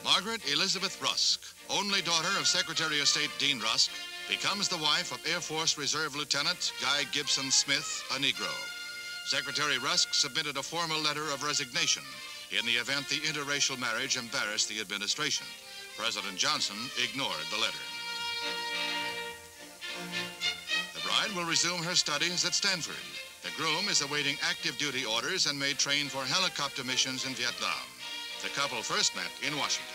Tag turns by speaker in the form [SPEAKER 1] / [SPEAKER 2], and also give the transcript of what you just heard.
[SPEAKER 1] Margaret Elizabeth Rusk, only daughter of Secretary of State Dean Rusk, becomes the wife of Air Force Reserve Lieutenant Guy Gibson Smith, a Negro. Secretary Rusk submitted a formal letter of resignation in the event the interracial marriage embarrassed the administration. President Johnson ignored the letter. The bride will resume her studies at Stanford. The groom is awaiting active duty orders and may train for helicopter missions in Vietnam. The couple first met in Washington.